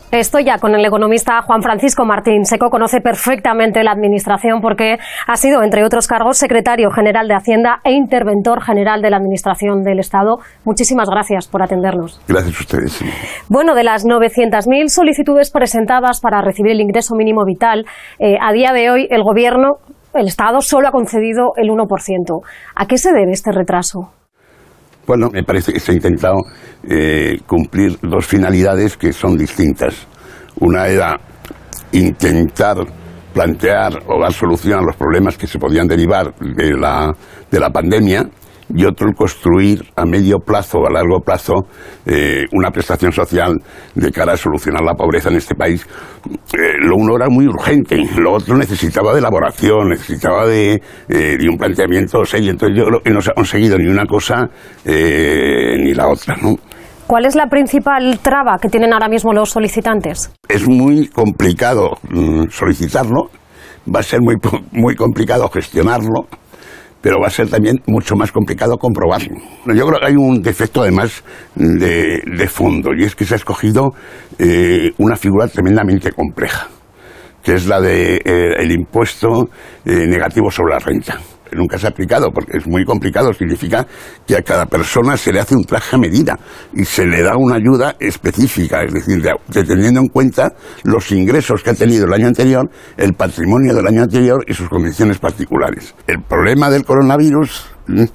Estoy ya con el economista Juan Francisco Martín Seco. Conoce perfectamente la administración porque ha sido, entre otros cargos, secretario general de Hacienda e interventor general de la Administración del Estado. Muchísimas gracias por atendernos. Gracias a ustedes. Sí. Bueno, de las 900.000 solicitudes presentadas para recibir el ingreso mínimo vital, a día de hoy el Gobierno, el Estado, solo ha concedido el 1%. ¿A qué se debe este retraso? Bueno, me parece que se ha intentado cumplir dos finalidades que son distintas. Una era intentar plantear o dar solución a los problemas que se podían derivar de la pandemia, y otro el construir a medio plazo o a largo plazo una prestación social de cara a solucionar la pobreza en este país. Lo uno era muy urgente, lo otro necesitaba de elaboración, necesitaba de un planteamiento serio. Entonces yo creo que no se ha conseguido ni una cosa ni la otra, ¿no? ¿Cuál es la principal traba que tienen ahora mismo los solicitantes? Es muy complicado solicitarlo, va a ser muy complicado gestionarlo, pero va a ser también mucho más complicado comprobarlo. Yo creo que hay un defecto además de fondo, y es que se ha escogido una figura tremendamente compleja, que es la del impuesto negativo sobre la renta. Nunca se ha aplicado porque es muy complicado, significa que a cada persona se le hace un traje a medida y se le da una ayuda específica, es decir, teniendo en cuenta los ingresos que ha tenido el año anterior, el patrimonio del año anterior y sus condiciones particulares. El problema del coronavirus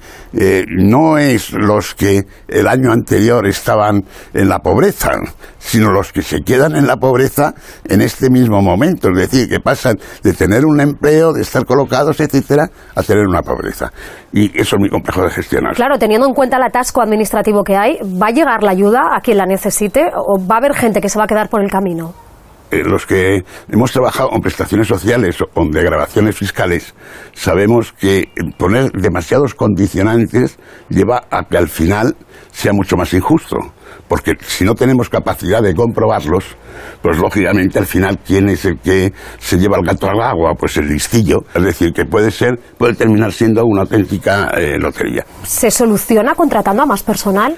no es los que el año anterior estaban en la pobreza, sino los que se quedan en la pobreza en este mismo momento, es decir, que pasan de tener un empleo, de estar colocados, etcétera, a tener una pobreza. Y eso es muy complejo de gestionar. Claro, teniendo en cuenta el atasco administrativo que hay, ¿va a llegar la ayuda a quien la necesite o va a haber gente que se va a quedar por el camino? Los que hemos trabajado con prestaciones sociales o con degradaciones fiscales sabemos que poner demasiados condicionantes lleva a que al final sea mucho más injusto, porque si no tenemos capacidad de comprobarlos, pues lógicamente al final ¿quién es el que se lleva el gato al agua? Pues el listillo, es decir, que puede terminar siendo una auténtica lotería. ¿Se soluciona contratando a más personal?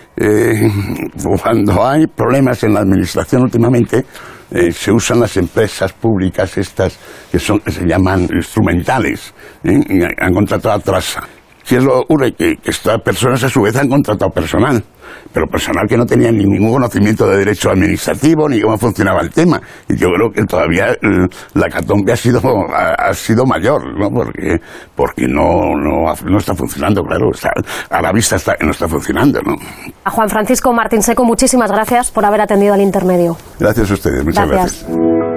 Cuando hay problemas en la administración últimamente, se usan las empresas públicas estas que se llaman instrumentales, han contratado a Trasa. ¿Qué es lo que ocurre? Que estas personas a su vez han contratado personal, pero personal que no tenía ningún conocimiento de derecho administrativo ni cómo funcionaba el tema. Y yo creo que todavía la hecatombe ha sido mayor, ¿no? Porque no está funcionando, claro, a la vista está que no está funcionando, ¿no? A Juan Francisco Martín Seco, muchísimas gracias por haber atendido al intermedio. Gracias a ustedes, muchas gracias.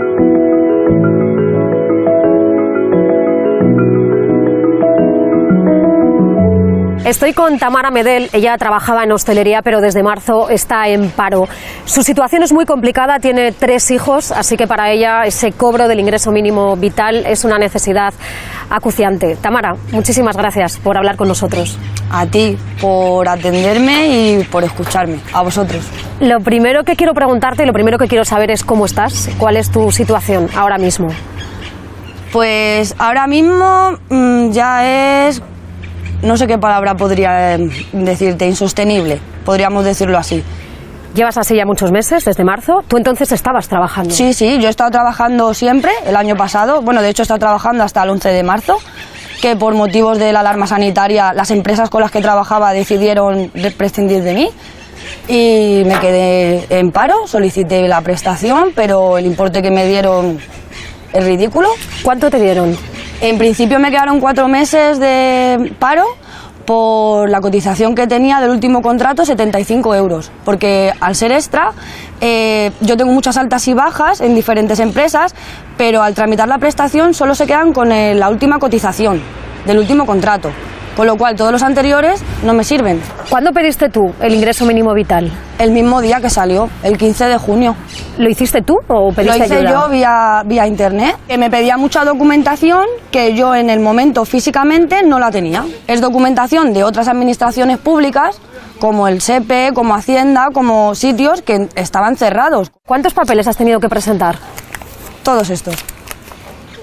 Estoy con Tamara Medel, ella trabajaba en hostelería pero desde marzo está en paro. Su situación es muy complicada, tiene 3 hijos, así que para ella ese cobro del ingreso mínimo vital es una necesidad acuciante. Tamara, muchísimas gracias por hablar con nosotros. A ti, por atenderme y por escucharme, a vosotros. Lo primero que quiero preguntarte y lo primero que quiero saber es cómo estás, cuál es tu situación ahora mismo. Pues ahora mismo ya es... No sé qué palabra podría decirte, insostenible, podríamos decirlo así. Llevas así ya muchos meses, desde marzo. ¿Tú entonces estabas trabajando? Sí, yo he estado trabajando siempre, el año pasado. Bueno, de hecho he estado trabajando hasta el 11 de marzo, que por motivos de la alarma sanitaria las empresas con las que trabajaba decidieron prescindir de mí. Y me quedé en paro, solicité la prestación, pero el importe que me dieron es ridículo. ¿Cuánto te dieron? En principio me quedaron 4 meses de paro por la cotización que tenía del último contrato, 75 euros. Porque al ser extra, yo tengo muchas altas y bajas en diferentes empresas, pero al tramitar la prestación solo se quedan con la última cotización del último contrato. Con lo cual todos los anteriores no me sirven. ¿Cuándo pediste tú el ingreso mínimo vital? El mismo día que salió, el 15 de junio. ¿Lo hiciste tú o pediste ayuda? Lo hice yo vía internet, que me pedía mucha documentación que yo en el momento físicamente no la tenía. Es documentación de otras administraciones públicas, como el SEPE, como Hacienda, como sitios que estaban cerrados. ¿Cuántos papeles has tenido que presentar? Todos estos.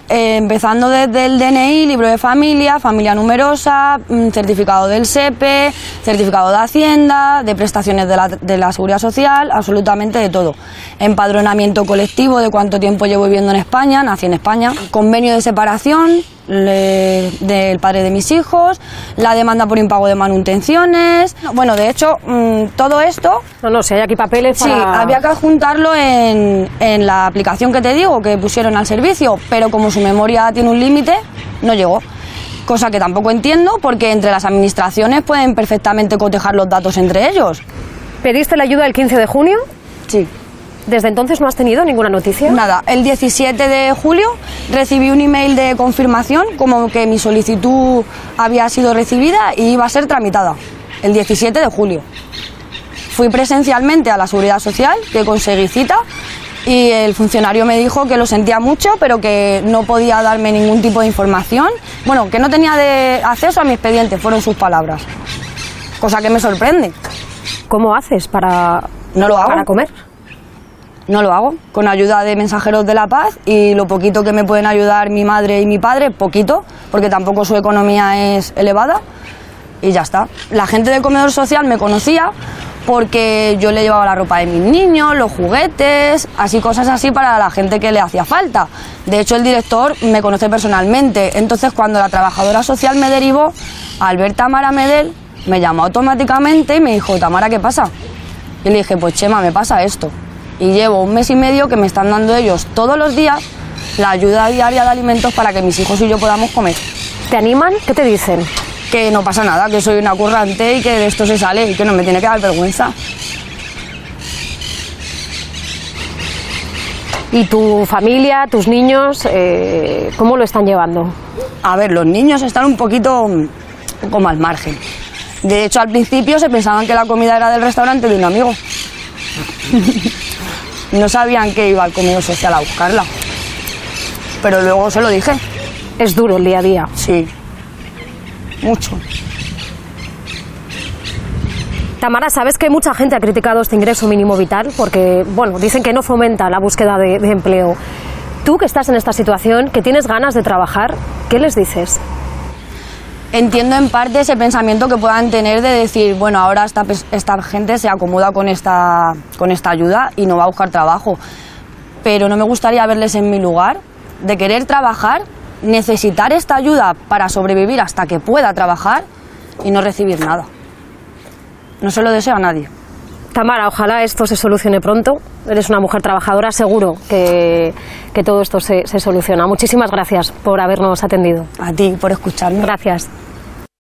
empezando desde el DNI, libro de familia, familia numerosa, certificado del SEPE, certificado de Hacienda, de prestaciones de la Seguridad Social, absolutamente de todo. Empadronamiento colectivo de cuánto tiempo llevo viviendo en España, nací en España, convenio de separación del padre de mis hijos, la demanda por impago de manutenciones. Bueno, de hecho, todo esto... No, si hay aquí papeles para... Sí, había que adjuntarlo en la aplicación que te digo, que pusieron al servicio, pero como su memoria tiene un límite, no llegó. Cosa que tampoco entiendo, porque entre las administraciones pueden perfectamente cotejar los datos entre ellos. ¿Pediste la ayuda el 15 de junio? Sí. ¿Desde entonces no has tenido ninguna noticia? Nada, el 17 de julio recibí un email de confirmación como que mi solicitud había sido recibida y iba a ser tramitada. El 17 de julio. Fui presencialmente a la Seguridad Social, que conseguí cita, y el funcionario me dijo que lo sentía mucho, pero que no podía darme ningún tipo de información. Bueno, que no tenía acceso a mi expediente, fueron sus palabras. Cosa que me sorprende. ¿Cómo haces para comer? No lo hago, con ayuda de mensajeros de la paz y lo poquito que me pueden ayudar mi madre y mi padre, poquito, porque tampoco su economía es elevada, y ya está. La gente del comedor social me conocía porque yo le llevaba la ropa de mis niños, los juguetes, así cosas así para la gente que le hacía falta. De hecho, el director me conoce personalmente, entonces cuando la trabajadora social me derivó, al ver Tamara Medel, me llamó automáticamente y me dijo, Tamara, ¿qué pasa? Y le dije, pues Chema, me pasa esto. Y llevo 1 mes y medio que me están dando ellos todos los días la ayuda diaria de alimentos para que mis hijos y yo podamos comer. ¿Te animan? ¿Qué te dicen? Que no pasa nada, que soy una currante y que de esto se sale y que no me tiene que dar vergüenza. ¿Y tu familia, tus niños, cómo lo están llevando? A ver, los niños están un poquito como al margen. De hecho, al principio se pensaban que la comida era del restaurante de un amigo. No sabían que iba al comedor social a buscarla. Pero luego se lo dije. Es duro el día a día. Sí, mucho. Tamara, ¿sabes que mucha gente ha criticado este ingreso mínimo vital? Porque, bueno, dicen que no fomenta la búsqueda de empleo. Tú, que estás en esta situación, que tienes ganas de trabajar, ¿qué les dices? Entiendo en parte ese pensamiento que puedan tener de decir, bueno, ahora esta gente se acomoda con esta ayuda y no va a buscar trabajo. Pero no me gustaría verles en mi lugar, de querer trabajar, necesitar esta ayuda para sobrevivir hasta que pueda trabajar y no recibir nada. No se lo deseo a nadie. Tamara, ojalá esto se solucione pronto. Eres una mujer trabajadora, seguro que todo esto se soluciona. Muchísimas gracias por habernos atendido. A ti, por escucharme. Gracias.